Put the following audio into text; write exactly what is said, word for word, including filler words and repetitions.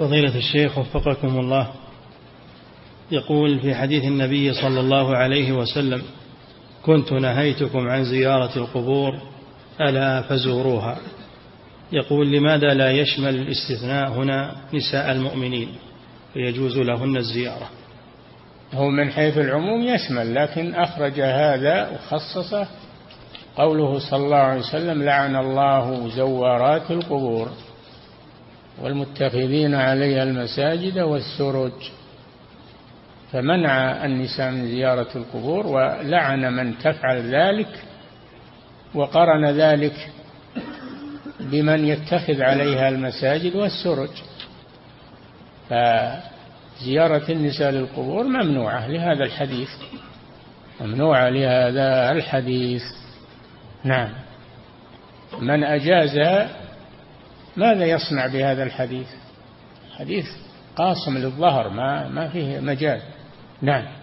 فضيلة الشيخ وفقكم الله، يقول في حديث النبي صلى الله عليه وسلم: كنت نهيتكم عن زيارة القبور ألا فزوروها. يقول: لماذا لا يشمل الاستثناء هنا نساء المؤمنين فيجوز لهن الزيارة؟ هو من حيث العموم يشمل، لكن أخرج هذا وخصصه قوله صلى الله عليه وسلم: لعن الله زوارات القبور والمتخذين عليها المساجد والسرج، فمنع النساء من زيارة القبور ولعن من تفعل ذلك، وقرن ذلك بمن يتخذ عليها المساجد والسرج. فزيارة النساء للقبور ممنوعة لهذا الحديث، ممنوعة لهذا الحديث. نعم. من أجازها ماذا يصنع بهذا الحديث؟ حديث قاصم للظهر، ما ما فيه مجال. نعم.